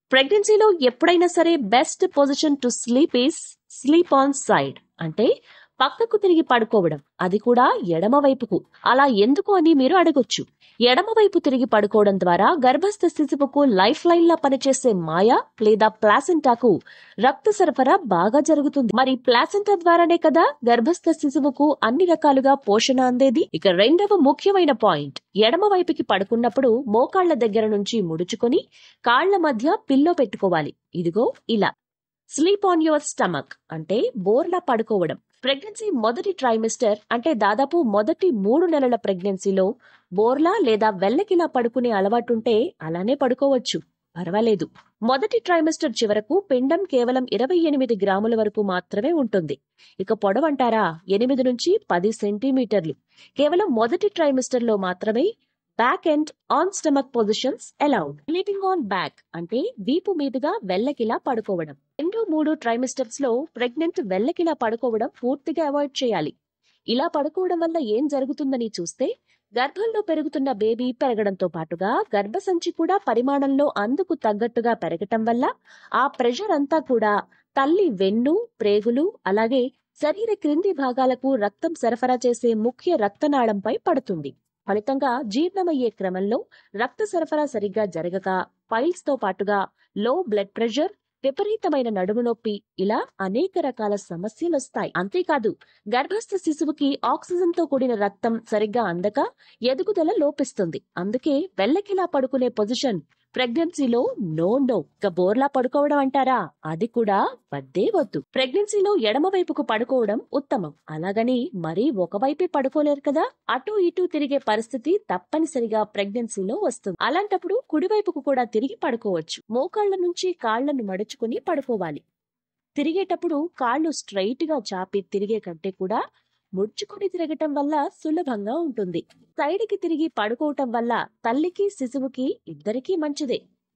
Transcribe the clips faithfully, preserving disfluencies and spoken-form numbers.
ప్రెగ్నెన్సీలో ఎప్పుడైనా సరే best position to sleep is sleep on side, అంటే పక్కకు తిరిగి పడుకోవడం, అది కూడా ఎడమ వైపుకు. అలా ఎందుకు అని మీరు అడగొచ్చు. ఎడమ వైపు తిరిగి పడుకోవడం ద్వారా గర్భస్థ శిశువుకు లైఫ్ లైన్ లా పనిచేసే మాయ లేదా ప్లాసెంటాకు రక్త సరఫరా బాగా జరుగుతుంది. మరి ప్లాసెంటా ద్వారానే కదా గర్భస్థ శిశువుకు అన్ని రకాలుగా పోషణ అందేది. ఇక రెండవ ముఖ్యమైన పాయింట్, ఎడమ వైపుకి పడుకున్నప్పుడు మోకాళ్ల దగ్గర నుంచి ముడుచుకొని కాళ్ల మధ్య పిల్లో పెట్టుకోవాలి. ఇదిగో ఇలా. స్లీప్ ఆన్ యువర్ స్టమక్ అంటే బోర్లా పడుకోవడం. ప్రెగ్నెన్సీ మొదటి ట్రైమిస్టర్ అంటే దాదాపు మొదటి మూడు నెలల ప్రెగ్నెన్సీలో బోర్లా లేదా వెల్లకిలా పడుకునే అలవాటుంటే అలానే పడుకోవచ్చు, పర్వాలేదు. మొదటి ట్రైమిస్టర్ చివరకు పిండం కేవలం ఇరవై ఎనిమిది గ్రాముల వరకు మాత్రమే ఉంటుంది. ఇక పొడవంటారా, ఎనిమిది నుంచి పది సెంటీమీటర్లు. కేవలం మొదటి ట్రైమిస్టర్ లో మాత్రమే back and on stomach positions allowed. Sleeping on back అంటే వీపు మీదుగా వెల్లకిలా పడుకోవడం. రెండు మూడు ట్రైమిస్టర్స్ లో ప్రెగ్నెంట్ వెల్లకిలా పడుకోవడం పూర్తిగా అవాయిడ్ చేయాలి. ఇలా పడుకోవడం వల్ల ఏం జరుగుతుందని చూస్తే, గర్భంలో పెరుగుతున్న బేబీ పెరగడంతో పాటుగా గర్భసంచి కూడా పరిమాణంలో అందుకు తగ్గట్టుగా పెరగటం వల్ల ఆ ప్రెషర్ అంతా కూడా తల్లి వెన్ను, ప్రేగులు, అలాగే శరీర క్రింది భాగాలకు రక్తం సరఫరా చేసే ముఖ్య రక్తనాళంపై పడుతుంది. ఫలితంగా జీర్ణమయ్యే క్రమంలో రక్త సరఫరా సరిగ్గా జరగక పైల్స్ తో పాటుగా లో బ్లడ్ ప్రెషర్, విపరీతమైన నడుము నొప్పి, ఇలా అనేక రకాల సమస్యలు వస్తాయి. అంతేకాదు గర్భస్థ శిశువుకి ఆక్సిజన్ తో కూడిన రక్తం సరిగ్గా అందక ఎదుగుదల లోపిస్తుంది. అందుకే వెల్లకిలా పడుకునే పొజిషన్ ప్రెగ్నెన్సీలో నో నో. ఇక బోర్లా పడుకోవడం అంటారా, అది కూడా వద్దే వద్దు. ప్రెగ్నెన్సీలో ఎడమ వైపుకు పడుకోవడం ఉత్తమం. అలాగని మరీ ఒకవైపే పడుకోలేరు కదా, అటు ఇటు తిరిగే పరిస్థితి తప్పనిసరిగా ప్రెగ్నెన్సీలో వస్తుంది. అలాంటప్పుడు కుడివైపుకు కూడా తిరిగి పడుకోవచ్చు. మోకాళ్ల నుంచి కాళ్లను మడుచుకుని పడుకోవాలి. తిరిగేటప్పుడు కాళ్లు స్ట్రైట్ గా చాపి తిరిగే కంటే కూడా ముడుచుకుని తిరగటం వల్ల సులభంగా ఉంటుంది. సైడ్ కి తిరిగి పడుకోవటం వల్ల తల్లికి శిశువుకి ఇద్దరికీ మంచిదే.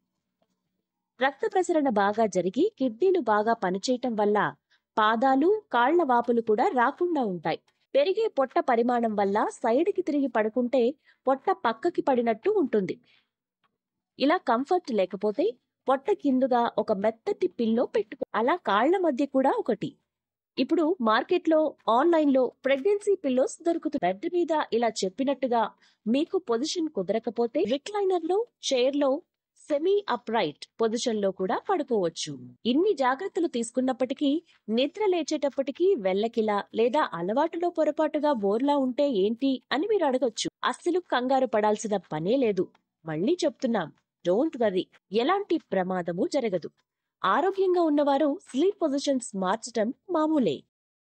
రక్త ప్రసరణ బాగా జరిగి కిడ్నీలు బాగా పనిచేయటం వల్ల పాదాలు, కాళ్ల వాపులు కూడా రాకుండా ఉంటాయి. పెరిగే పొట్ట పరిమాణం వల్ల సైడ్ కి తిరిగి పడుకుంటే పొట్ట పక్కకి పడినట్టు ఉంటుంది. ఇలా కంఫర్ట్ లేకపోతే పొట్ట కిందుగా ఒక మెత్తటి పిల్లో పెట్టుకో. అలా కాళ్ల మధ్య కూడా ఒకటి. ఇప్పుడు మార్కెట్లో, ఆన్లైన్ లో ప్రెగ్నెన్సీ పిల్లోస్ దొరుకుతాయి. బెడ్ మీద ఇలా చెప్పినట్టుగా మీకు పొజిషన్ కుదరకపోతే రిక్లైనర్ లో, చైర్ లో, సెమీ అప్రైట్ పొజిషన్ లో కూడా పడుకోవచ్చు. ఇన్ని జాగ్రత్తలు తీసుకున్నప్పటికీ నిద్ర లేచేటప్పటికీ వెల్లకిలా లేదా అలవాటులో పొరపాటుగా బోర్లా ఉంటే ఏంటి అని మీరు అడగొచ్చు. అస్సలు కంగారు పడాల్సిన పనే లేదు. మళ్ళీ చెప్తున్నాం, డోంట్ వరీ, ఎలాంటి ప్రమాదము జరగదు. ఆరోగ్యంగా ఉన్నవారు స్లీప్ పొజిషన్స్ మార్చడం మామూలే.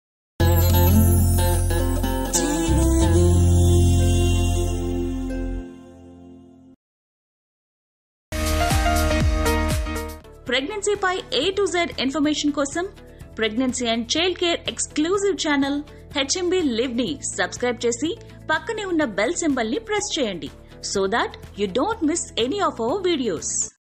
ప్రెగ్నెన్సీపై ఏ టు జెడ్ ఇన్ఫర్మేషన్ కోసం pregnancy and child care exclusive channel H M B live ని సబ్స్క్రైబ్ చేసి పక్కనే ఉన్న బెల్ సింబల్ ని ప్రెస్ చేయండి, so that you don't miss any of our videos.